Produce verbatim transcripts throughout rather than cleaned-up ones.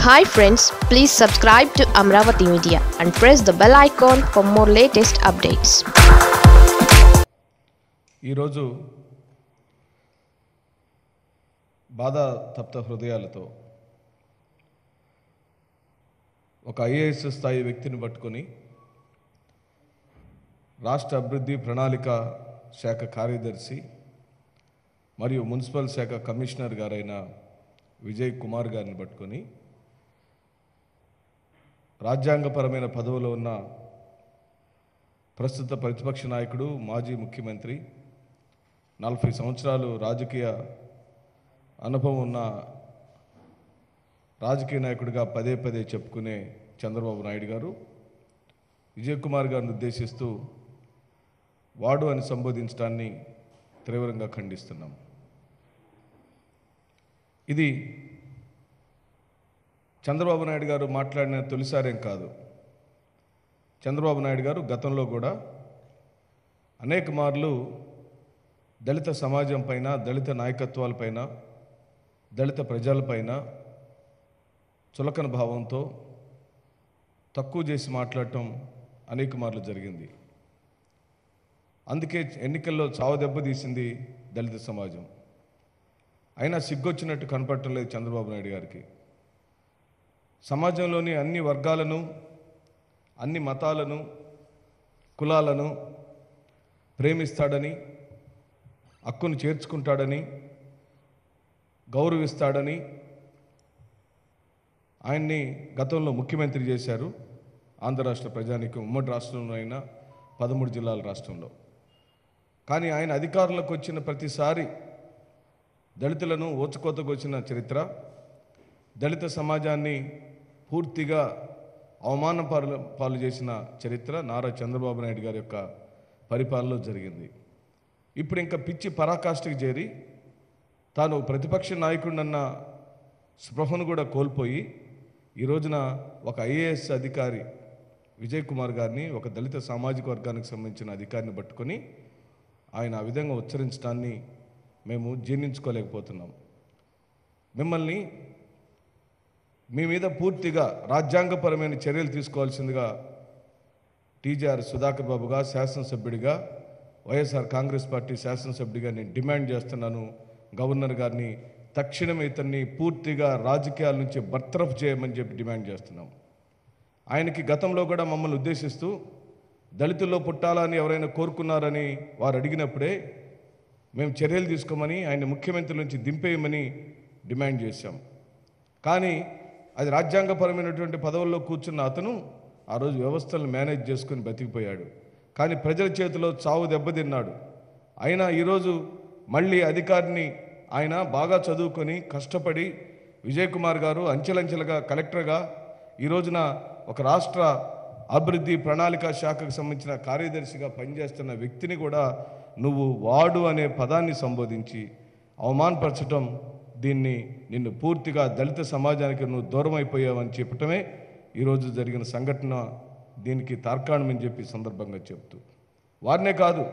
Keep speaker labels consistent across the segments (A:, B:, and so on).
A: Hi friends, please subscribe to Amravati Media and press the bell icon for more latest updates.
B: ఈరోజు బాధ తప్త హృదయాలతో ఒక IAS స్థాయి వ్యక్తిని పట్టుకొని రాష్ట్ర అభివృద్ధి ప్రణాళిక శాఖ కార్యదర్శి మరియు మున్సిపల్ శాఖ కమిషనర్ గారైన విజయ్ కుమార్ గారిని పట్టుకొని రాజ్యాంగపరమైన పదవిలో ఉన్న ప్రస్తుత ప్రతిపక్ష నాయకుడు మాజీ ముఖ్యమంత్రి నలభై సంవత్సరాలు రాజకీయ అనుభవం ఉన్న రాజకీయ నాయకుడిగా పదే పదే చెప్పుకునే చంద్రబాబు నాయుడు గారు విజయ్ కుమార్ గారిని ఉద్దేశిస్తూ వాడు అని సంబోధించడాన్ని తీవ్రంగా ఖండిస్తున్నాం. ఇది చంద్రబాబు నాయుడు గారు మాట్లాడిన తొలిసారేం కాదు. చంద్రబాబు నాయుడు గారు గతంలో కూడా అనేక మార్లు దళిత సమాజం పైన, దళిత నాయకత్వాలపైన, దళిత ప్రజలపైన చులకన భావంతో తక్కువ చేసి మాట్లాడటం అనేక మార్లు జరిగింది. అందుకే ఎన్నికల్లో చావు దెబ్బతీసింది దళిత సమాజం. అయినా సిగ్గొచ్చినట్టు కనపడటం లేదు చంద్రబాబు నాయుడు గారికి. సమాజంలోని అన్ని వర్గాలను, అన్ని మతాలను, కులాలను ప్రేమిస్తాడని, హక్కును చేర్చుకుంటాడని, గౌరవిస్తాడని ఆయన్ని గతంలో ముఖ్యమంత్రి చేశారు. ఆంధ్ర రాష్ట్ర ప్రజానీకం ఉమ్మడి రాష్ట్రంలో అయినా పదమూడు జిల్లాల రాష్ట్రంలో. కానీ ఆయన అధికారంలోకి వచ్చిన ప్రతిసారి దళితులను ఓచుకోతకు వచ్చిన చరిత్ర, దళిత సమాజాన్ని పూర్తిగా అవమాన పాలు పాలు చేసిన చరిత్ర నారా చంద్రబాబు నాయుడు గారి యొక్క పరిపాలనలో జరిగింది. ఇప్పుడు ఇంకా పిచ్చి పరాకాష్ఠకి చేరి తాను ప్రతిపక్ష నాయకుడినన్న స్పృహను కూడా కోల్పోయి ఈ రోజున ఒక ఐఏఎస్ అధికారి విజయ్ కుమార్ గారిని, ఒక దళిత సామాజిక వర్గానికి సంబంధించిన అధికారిని పట్టుకొని ఆయన ఆ విధంగా ఉచ్చరించడాన్ని మేము జీర్ణించుకోలేకపోతున్నాం. మిమ్మల్ని మీ మీద పూర్తిగా రాజ్యాంగపరమైన చర్యలు తీసుకోవాల్సిందిగా టీజీఆర్ సుధాకర్ బాబుగా, శాసనసభ్యుడిగా, వైఎస్ఆర్ కాంగ్రెస్ పార్టీ శాసనసభ్యుడిగా నేను డిమాండ్ చేస్తున్నాను. గవర్నర్ గారిని తక్షణమే ఇతన్ని పూర్తిగా రాజకీయాల నుంచి బర్తరఫ్ చేయమని చెప్పి డిమాండ్ చేస్తున్నాం. ఆయనకి గతంలో కూడా మమ్మల్ని ఉద్దేశిస్తూ దళితుల్లో పుట్టాలని ఎవరైనా కోరుకున్నారని వారు అడిగినప్పుడే మేము చర్యలు తీసుకోమని, ఆయన ముఖ్యమంత్రి నుంచి దింపేయమని డిమాండ్ చేశాం. కానీ అది రాజ్యాంగపరమైనటువంటి పదవుల్లో కూర్చున్న అతను ఆ రోజు వ్యవస్థలను మేనేజ్ చేసుకుని బతికిపోయాడు. కానీ ప్రజల చేతిలో చావు దెబ్బతిన్నాడు. అయినా ఈరోజు మళ్ళీ అధికారిని ఆయన బాగా చదువుకొని కష్టపడి విజయ్ కుమార్ గారు అంచెలంచెలుగా కలెక్టర్గా ఈ రోజున ఒక రాష్ట్ర అభివృద్ధి ప్రణాళిక శాఖకు సంబంధించిన కార్యదర్శిగా పనిచేస్తున్న వ్యక్తిని కూడా నువ్వు వాడు అనే పదాన్ని సంబోధించి అవమానపరచడం, దీన్ని నిన్ను పూర్తిగా దళిత సమాజానికి నువ్వు దూరం అయిపోయావని చెప్పటమే ఈరోజు జరిగిన సంఘటన దీనికి తార్కాణమని చెప్పి సందర్భంగా చెప్తూ, వారినే కాదు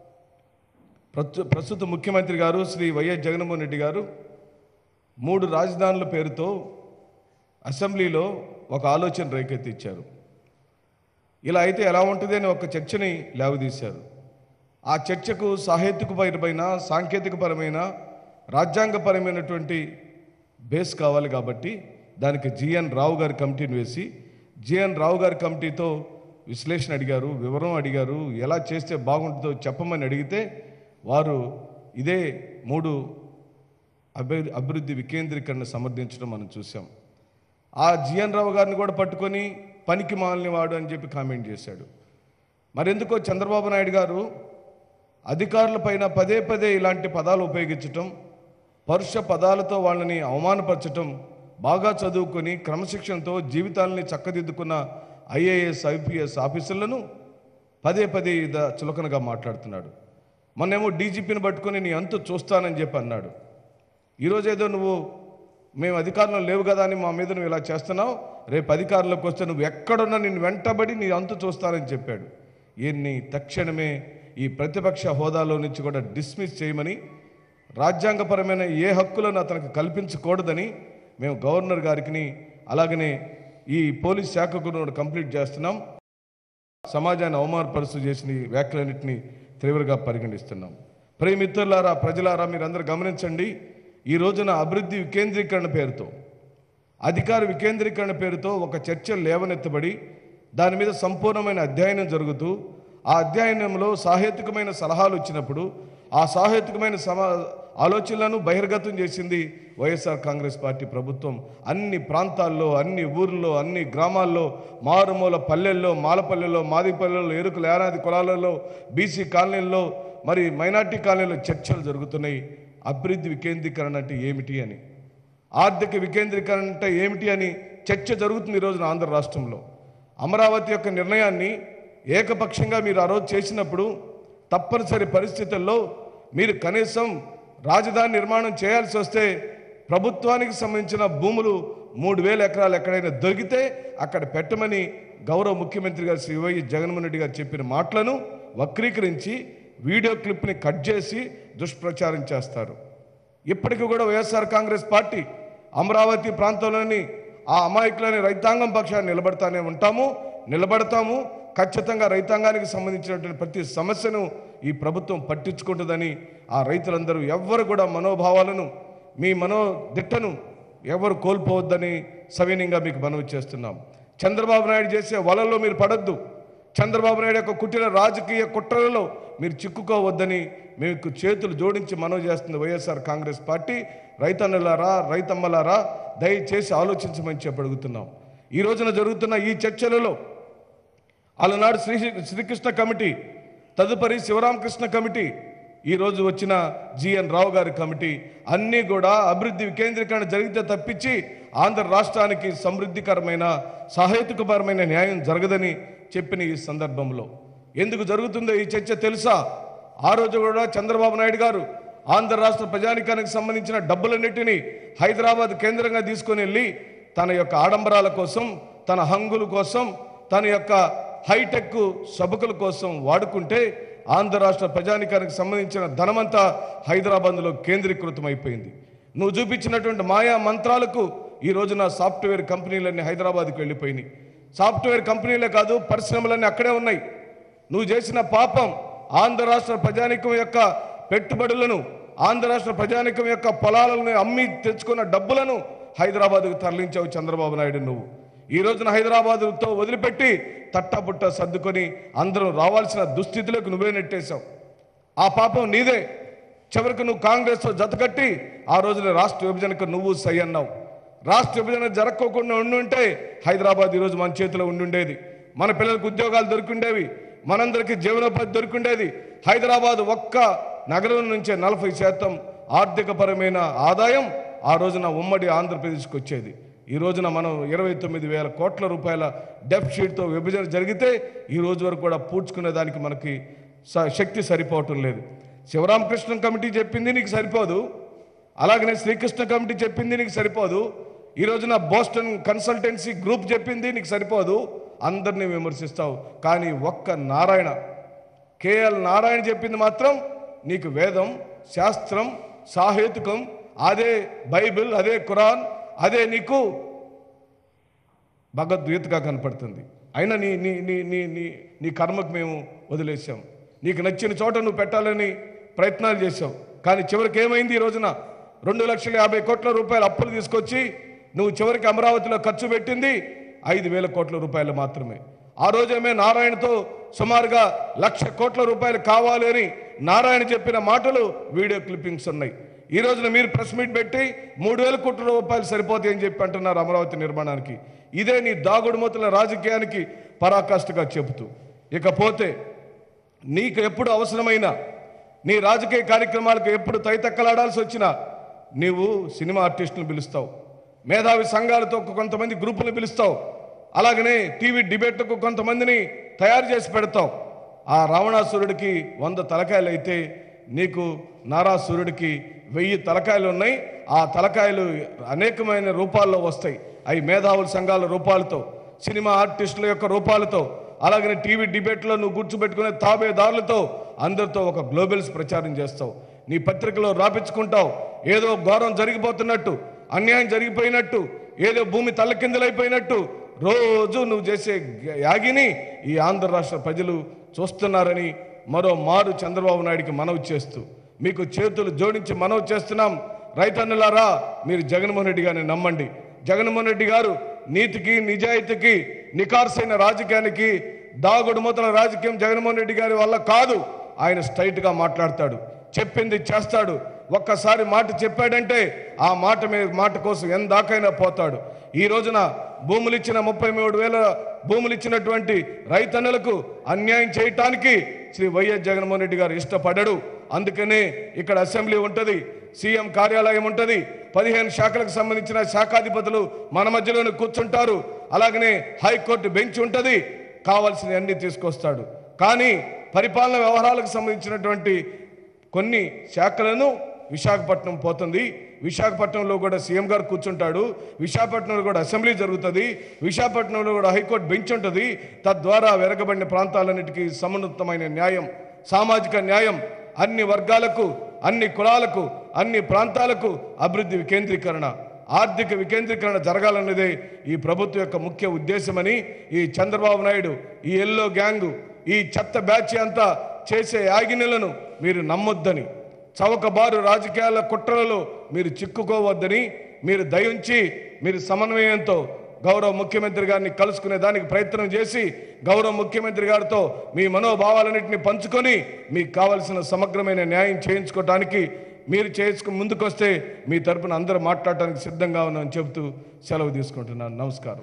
B: ప్రస్తు ప్రస్తుత ముఖ్యమంత్రి గారు శ్రీ వైఎస్ జగన్మోహన్ రెడ్డి గారు మూడు రాజధానుల పేరుతో అసెంబ్లీలో ఒక ఆలోచన రేకెత్తిచ్చారు. ఇలా అయితే ఎలా ఉంటుంది అని ఒక చర్చని లేవదీశారు. ఆ చర్చకు సాహిత్యపరమైన, సాంకేతికపరమైన, రాజ్యాంగపరమైనటువంటి బేస్ కావాలి. కాబట్టి దానికి జిఎన్ రావు గారి కమిటీని వేసి జిఎన్ రావు గారి కమిటీతో విశ్లేషణ అడిగారు, వివరం అడిగారు, ఎలా చేస్తే బాగుంటుందో చెప్పమని అడిగితే వారు ఇదే మూడు అభి అభివృద్ధి వికేంద్రీకరణ సమర్థించడం మనం చూసాం. ఆ జిఎన్ రావు గారిని కూడా పట్టుకొని పనికి మాలిన వాడు అని చెప్పి కామెంట్ చేశాడు. మరెందుకో చంద్రబాబు నాయుడు గారు అధికారులపైన పదే పదే ఇలాంటి పదాలు ఉపయోగించటం, పరుష పదాలతో వాళ్ళని అవమానపరచటం, బాగా చదువుకొని క్రమశిక్షణతో జీవితాలని చక్కదిద్దుకున్న ఐఏఎస్, ఐపీఎస్ ఆఫీసర్లను పదే పదే ఇద చులకనగా మాట్లాడుతున్నాడు. మొన్నేమో డీజీపీని పట్టుకొని నీ అంతు చూస్తానని చెప్పి అన్నాడు. ఈరోజేదో నువ్వు మేము అధికారంలో లేవు కదా అని మా మీద నువ్వు ఇలా చేస్తున్నావు, రేపు అధికారంలోకి వస్తే నువ్వు ఎక్కడున్నా నిన్ను వెంటబడి నీ అంతు చూస్తానని చెప్పాడు. ఈయన్ని తక్షణమే ఈ ప్రతిపక్ష హోదాలో నుంచి కూడా డిస్మిస్ చేయమని, రాజ్యాంగపరమైన ఏ హక్కులను అతనికి కల్పించకూడదని మేము గవర్నర్ గారికి అలాగనే ఈ పోలీస్ శాఖకు కంప్లీట్ చేస్తున్నాం. సమాజాన్ని అవమానపరుస్తూ చేసిన వ్యాఖ్యలన్నింటినీ తీవ్రంగా పరిగణిస్తున్నాం. ప్రియమిత్రులారా, ప్రజలారా, మీరందరూ గమనించండి. ఈ రోజున అభివృద్ధి వికేంద్రీకరణ పేరుతో, అధికార వికేంద్రీకరణ పేరుతో ఒక చర్చ లేవనెత్తబడి దాని మీద సంపూర్ణమైన అధ్యయనం జరుగుతూ ఆ అధ్యయనంలో సాహేతుకమైన సలహాలు వచ్చినప్పుడు ఆ సాహేతుకమైన సమా ఆలోచనలను బహిర్గతం చేసింది వైఎస్ఆర్ కాంగ్రెస్ పార్టీ ప్రభుత్వం. అన్ని ప్రాంతాల్లో, అన్ని ఊర్లో, అన్ని గ్రామాల్లో, మారుమూల పల్లెల్లో, మాలపల్లెల్లో, మాదిపల్లెల్లో, ఎరుకుల యానాది కులాలలో, బీసీ కాలనీల్లో, మరి మైనార్టీ కాలనీలో చర్చలు జరుగుతున్నాయి. అభివృద్ధి వికేంద్రీకరణ అంటే ఏమిటి అని, ఆర్థిక వికేంద్రీకరణ అంటే ఏమిటి అని చర్చ జరుగుతుంది ఈరోజున ఆంధ్ర రాష్ట్రంలో. అమరావతి యొక్క నిర్ణయాన్ని ఏకపక్షంగా మీరు ఆ రోజు చేసినప్పుడు తప్పనిసరి పరిస్థితుల్లో మీరు కనీసం రాజధాని నిర్మాణం చేయాల్సి వస్తే ప్రభుత్వానికి సంబంధించిన భూములు మూడు వేల ఎకరాలు ఎక్కడైనా దొరికితే అక్కడ పెట్టమని గౌరవ ముఖ్యమంత్రి గారు శ్రీ వైఎస్ జగన్మోహన్ రెడ్డి గారు చెప్పిన మాటలను వక్రీకరించి వీడియో క్లిప్ని కట్ చేసి దుష్ప్రచారం చేస్తారు. ఇప్పటికీ కూడా వైఎస్ఆర్ కాంగ్రెస్ పార్టీ అమరావతి ప్రాంతంలోని ఆ అమాయకులని రైతాంగం పక్షాన్ని నిలబడతానే ఉంటాము, నిలబడతాము. ఖచ్చితంగా రైతాంగానికి సంబంధించినటువంటి ప్రతి సమస్యను ఈ ప్రభుత్వం పట్టించుకుంటుందని ఆ రైతులందరూ ఎవ్వరు కూడా మనోభావాలను, మీ మనోదిట్టను ఎవరు కోల్పోవద్దని సవినీయంగా మీకు మనవి చేస్తున్నాం. చంద్రబాబు నాయుడు చేసే వలల్లో మీరు పడద్దు. చంద్రబాబు నాయుడు యొక్క కుట్టిన రాజకీయ కుట్రలలో మీరు చిక్కుకోవద్దని మీకు చేతులు జోడించి మనవి చేస్తుంది వైఎస్ఆర్ కాంగ్రెస్ పార్టీ. రైతన్నలారా, రైతమ్మలారా, దయచేసి ఆలోచించమని చెప్పి అడుగుతున్నాం. ఈ రోజున జరుగుతున్న ఈ చర్చలలో అలనాడు శ్రీ శ్రీకృష్ణ కమిటీ, తదుపరి శివరామకృష్ణ కమిటీ, ఈరోజు వచ్చిన జిఎన్ రావు గారి కమిటీ అన్నీ కూడా అభివృద్ధి వికేంద్రీకరణ జరిగితే తప్పించి ఆంధ్ర రాష్ట్రానికి సమృద్ధికరమైన సహేతుకపరమైన న్యాయం జరగదని చెప్పిన ఈ సందర్భంలో ఎందుకు జరుగుతుందో ఈ చర్చ తెలుసా? ఆ రోజు కూడా చంద్రబాబు నాయుడు గారు ఆంధ్ర రాష్ట్ర ప్రజానికానికి సంబంధించిన డబ్బులన్నిటినీ హైదరాబాద్ కేంద్రంగా తీసుకొని వెళ్ళి తన యొక్క ఆడంబరాల కోసం, తన హంగుల కోసం, తన యొక్క హైటెక్ సభకుల కోసం వాడుకుంటే ఆంధ్ర రాష్ట్ర ప్రజానికానికి సంబంధించిన ధనమంతా హైదరాబాద్లో కేంద్రీకృతం అయిపోయింది. నువ్వు చూపించినటువంటి మాయా మంత్రాలకు ఈ రోజున సాఫ్ట్వేర్ కంపెనీలన్నీ హైదరాబాద్కి వెళ్ళిపోయినాయి. సాఫ్ట్వేర్ కంపెనీలే కాదు, పరిశ్రమలన్నీ అక్కడే ఉన్నాయి. నువ్వు చేసిన పాపం ఆంధ్ర రాష్ట్ర ప్రజానికం యొక్క పెట్టుబడులను, ఆంధ్ర రాష్ట్ర ప్రజానికం యొక్క పొలాలను అమ్మి తెచ్చుకున్న డబ్బులను హైదరాబాద్కు తరలించావు చంద్రబాబు నాయుడు. నువ్వు ఈ రోజున హైదరాబాదుతో వదిలిపెట్టి తట్టబుట్ట సర్దుకొని అందరూ రావాల్సిన దుస్థితిలోకి నువ్వే నెట్టేశావు. ఆ పాపం నీదే. చివరికి నువ్వు కాంగ్రెస్తో జతకట్టి ఆ రోజున రాష్ట్ర విభజనకు నువ్వు సై అన్నావు. రాష్ట్ర విభజన జరగకోకుండా ఉండుంటే హైదరాబాద్ ఈరోజు మన చేతిలో ఉండుండేది. మన పిల్లలకు ఉద్యోగాలు దొరికిండేవి, మనందరికీ జీవనోపాధి దొరికిండేది. హైదరాబాద్ ఒక్క నగరం నుంచే నలభై శాతం ఆర్థికపరమైన ఆదాయం ఆ రోజున ఉమ్మడి ఆంధ్రప్రదేశ్కి వచ్చేది. ఈ రోజున మనం ఇరవై తొమ్మిది వేల కోట్ల రూపాయల డెఫిసిట్తో విభజన జరిగితే ఈ రోజు వరకు కూడా పూడ్చుకునే దానికి మనకి శక్తి సరిపోవటం లేదు. శివరామకృష్ణ కమిటీ చెప్పింది నీకు సరిపోదు, అలాగనే శ్రీకృష్ణ కమిటీ చెప్పింది నీకు సరిపోదు, ఈ రోజున బోస్టన్ కన్సల్టెన్సీ గ్రూప్ చెప్పింది నీకు సరిపోదు. అందరినీ విమర్శిస్తావు. కానీ ఒక్క నారాయణ, కేఎల్ నారాయణ చెప్పింది మాత్రం నీకు వేదం, శాస్త్రం, సాహేతుకం, అదే బైబిల్, అదే ఖురాన్, అదే నీకు భగవద్గీతగా కనపడుతుంది. అయినా నీ నీ నీ నీ నీ నీ కర్మకు మేము వదిలేసాం. నీకు నచ్చిన చోట నువ్వు పెట్టాలని ప్రయత్నాలు చేసావు. కానీ చివరికి ఏమైంది? ఈ రోజున రెండు లక్షల యాభై కోట్ల రూపాయల అప్పులు తీసుకొచ్చి నువ్వు చివరికి అమరావతిలో ఖర్చు పెట్టింది ఐదు వేల కోట్ల రూపాయలు మాత్రమే. ఆ రోజేమే నారాయణతో సుమారుగా లక్ష కోట్ల రూపాయలు కావాలి అని నారాయణ చెప్పిన మాటలు వీడియో క్లిప్పింగ్స్ ఉన్నాయి. ఈ రోజున మీరు ప్రెస్ మీట్ పెట్టి మూడు వేల కోట్ల రూపాయలు సరిపోతాయి అని చెప్పి అంటున్నారు అమరావతి నిర్మాణానికి. ఇదే నీ దాగుడు మూతల రాజకీయానికి పరాకాష్ఠగా చెబుతూ, ఇకపోతే నీకు ఎప్పుడు అవసరమైన నీ రాజకీయ కార్యక్రమాలకు ఎప్పుడు తైతక్కలాడాల్సి వచ్చినా నీవు సినిమా ఆర్టిస్టులను పిలుస్తావు, మేధావి సంఘాలతో కొంతమంది గ్రూపులను పిలుస్తావు, అలాగనే టీవీ డిబేట్లకు కొంతమందిని తయారు చేసి పెడతావు. ఆ రావణాసురుడికి వంద తలకాయలు అయితే నీకు నారాసురుడికి వెయ్యి తలకాయలు ఉన్నాయి. ఆ తలకాయలు అనేకమైన రూపాల్లో వస్తాయి. అవి మేధావుల సంఘాల రూపాలతో, సినిమా ఆర్టిస్టుల యొక్క రూపాలతో, అలాగనే టీవీ డిబేట్లో నువ్వు కూర్చోబెట్టుకునే తాబేదారులతో అందరితో ఒక గ్లోబల్స్ ప్రచారం చేస్తావు. నీ పత్రికలో రాపించుకుంటావు. ఏదో ఘోరం జరిగిపోతున్నట్టు, అన్యాయం జరిగిపోయినట్టు, ఏదో భూమి తల్లకిందులైపోయినట్టు రోజు నువ్వు చేసే యాగిని ఈ ఆంధ్ర రాష్ట్ర ప్రజలు చూస్తున్నారని మరో మారు చంద్రబాబు నాయుడికి మనవి చేస్తూ మీకు చేతులు జోడించి మనవి చేస్తున్నాం. రైతన్నులారా, మీరు జగన్మోహన్ రెడ్డి గారిని నమ్మండి. జగన్మోహన్ రెడ్డి గారు నీతికి, నిజాయితీకి, నికార్సైన రాజకీయానికి, దాగుడు మూతల రాజకీయం జగన్మోహన్ రెడ్డి గారి వల్ల కాదు. ఆయన స్ట్రైట్గా మాట్లాడతాడు, చెప్పింది చేస్తాడు. ఒక్కసారి మాట చెప్పాడంటే ఆ మాట మీద మాట కోసం ఎందాకైనా పోతాడు. ఈ రోజున భూములు ఇచ్చిన ముప్పై మూడు వేల భూములు ఇచ్చినటువంటి రైతన్నులకు అన్యాయం చేయటానికి శ్రీ వైఎస్ జగన్మోహన్ రెడ్డి గారు ఇష్టపడడు. అందుకనే ఇక్కడ అసెంబ్లీ ఉంటుంది, సీఎం కార్యాలయం ఉంటుంది, పదిహేను శాఖలకు సంబంధించిన శాఖాధిపతులు మన మధ్యలోనే కూర్చుంటారు. అలాగనే హైకోర్టు బెంచ్ ఉంటుంది, కావాల్సిన అన్ని తీసుకొస్తాడు. కానీ పరిపాలన వ్యవహారాలకు సంబంధించినటువంటి కొన్ని శాఖలను విశాఖపట్నం పోతుంది. విశాఖపట్నంలో కూడా సీఎం గారు కూర్చుంటాడు, విశాఖపట్నంలో కూడా అసెంబ్లీ జరుగుతుంది, విశాఖపట్నంలో కూడా హైకోర్టు బెంచ్ ఉంటుంది. తద్వారా వెరగబడిన ప్రాంతాలన్నిటికీ సమున్నతమైన న్యాయం, సామాజిక న్యాయం, అన్ని వర్గాలకు, అన్ని కులాలకు, అన్ని ప్రాంతాలకు అభివృద్ధి వికేంద్రీకరణ, ఆర్థిక వికేంద్రీకరణ జరగాలన్నదే ఈ ప్రభుత్వం యొక్క ముఖ్య ఉద్దేశమని ఈ చంద్రబాబు నాయుడు, ఈ ఎల్లో గ్యాంగు, ఈ చెత్త బ్యాచ్ అంతా చేసే యాగినలను మీరు నమ్మొద్దని, చవకబారు రాజకీయాల కుట్రలలో మీరు చిక్కుకోవద్దని, మీరు దయించి మీరు సమన్వయంతో గౌరవ ముఖ్యమంత్రి గారిని కలుసుకునే దానికి ప్రయత్నం చేసి గౌరవ ముఖ్యమంత్రి గారితో మీ మనోభావాలన్నింటినీ పంచుకొని మీకు కావాల్సిన సమగ్రమైన న్యాయం చేయించుకోవడానికి మీరు చేసుకు ముందుకొస్తే మీ తరపున అందరూ మాట్లాడటానికి సిద్ధంగా ఉన్నామని చెబుతూ సెలవు తీసుకుంటున్నాను. నమస్కారం.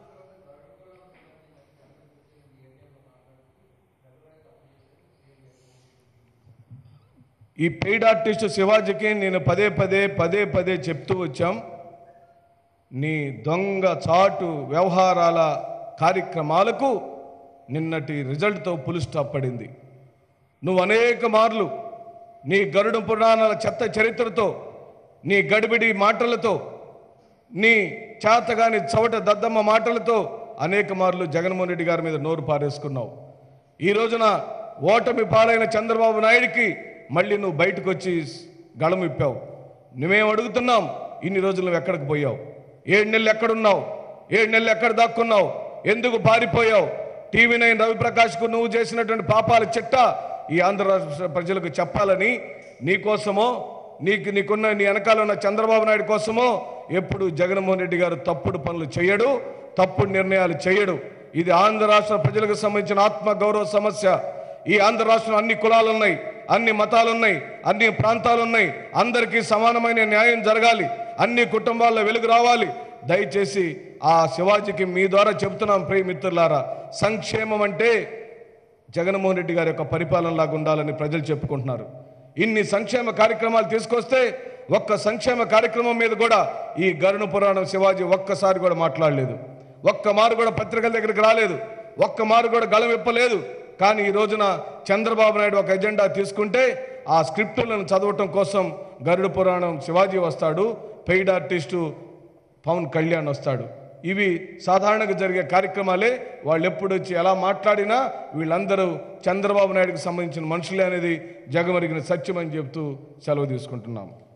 B: ఈ పెయిడ్ ఆర్టిస్ట్ శివాజీకి నేను పదే పదే పదే పదే చెప్తూ వచ్చాం, నీ దొంగ చాటు వ్యవహారాల కార్యక్రమాలకు నిన్నటి రిజల్ట్తో పులి స్టాప్ పడింది. నువ్వు అనేక మార్లు నీ గరుడ పురాణాల చెత్త చరిత్రతో, నీ గడిబిడి మాటలతో, నీ చేతగాని చవట దద్దమ్మ మాటలతో అనేక మార్లు జగన్మోహన్ రెడ్డి గారి మీద నోరు పారేసుకున్నావు. ఈ రోజున ఓటమి పాలైన చంద్రబాబు నాయుడికి మళ్ళీ నువ్వు బయటకు వచ్చి గళం ఇప్పావు. నువ్వేం అడుగుతున్నాం, ఇన్ని రోజులు నువ్వు ఎక్కడికి పోయావు? ఏడు నెలలు ఎక్కడున్నావు? ఏడు నెలలు ఎక్కడ దాక్కున్నావు? ఎందుకు పారిపోయావు? టీవీ నైన్ రవిప్రకాష్కు నువ్వు చేసినటువంటి పాపాల చిట్ట ఈ ఆంధ్ర రాష్ట్ర ప్రజలకు చెప్పాలని నీకోసమో, నీకు నీకున్న నీ వెనకాల ఉన్న చంద్రబాబు నాయుడు కోసమో ఎప్పుడు జగన్మోహన్ రెడ్డి గారు తప్పుడు పనులు చేయడు, తప్పుడు నిర్ణయాలు చేయడు. ఇది ఆంధ్ర రాష్ట్ర ప్రజలకు సంబంధించిన ఆత్మ గౌరవ సమస్య. ఈ ఆంధ్ర రాష్ట్రంలో అన్ని కులాలు ఉన్నాయి, అన్ని మతాలు ఉన్నాయి, అన్ని ప్రాంతాలు ఉన్నాయి. అందరికీ సమానమైన న్యాయం జరగాలి, అన్ని కుటుంబాల్లో వెలుగు రావాలి. దయచేసి ఆ శివాజీకి మీ ద్వారా చెబుతున్నాం, ప్రియ మిత్రులారా, సంక్షేమం అంటే జగన్మోహన్ రెడ్డి గారి యొక్క పరిపాలనలాగా ఉండాలని ప్రజలు చెప్పుకుంటున్నారు. ఇన్ని సంక్షేమ కార్యక్రమాలు తీసుకొస్తే ఒక్క సంక్షేమ కార్యక్రమం మీద కూడా ఈ గరుడ పురాణం శివాజీ ఒక్కసారి కూడా మాట్లాడలేదు, ఒక్క మారు కూడా పత్రికల దగ్గరికి రాలేదు, ఒక్క మారు కూడా గళం ఇప్పలేదు. కానీ ఈ రోజున చంద్రబాబు నాయుడు ఒక ఎజెండా తీసుకుంటే ఆ స్క్రిప్టులను చదవటం కోసం గరుడ పురాణం శివాజీ వస్తాడు, పెయిడ్ ఆర్టిస్టు పవన్ కళ్యాణ్ వస్తాడు. ఇవి సాధారణంగా జరిగే కార్యక్రమాలే. వాళ్ళు ఎప్పుడు వచ్చి ఎలా మాట్లాడినా వీళ్ళందరూ చంద్రబాబు నాయుడుకి సంబంధించిన మనుషులే అనేది జగమరిగిన సత్యం అని చెప్తూ సెలవు తీసుకుంటున్నాం.